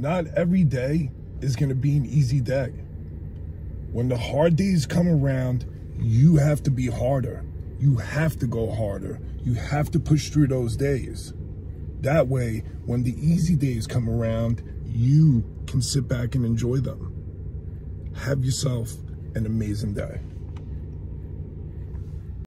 Not every day is going to be an easy day. When the hard days come around, you have to be harder. You have to go harder. You have to push through those days. That way, when the easy days come around, you can sit back and enjoy them. Have yourself an amazing day.